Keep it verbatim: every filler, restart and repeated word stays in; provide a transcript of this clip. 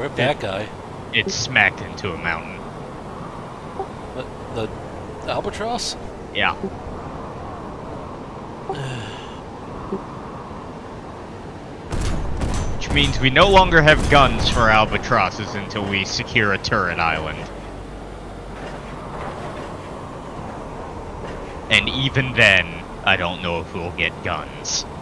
Where'd that guy? It smacked into a mountain. The, the albatross? Yeah. Which means we no longer have guns for albatrosses until we secure a turret island. And even then, I don't know if we'll get guns.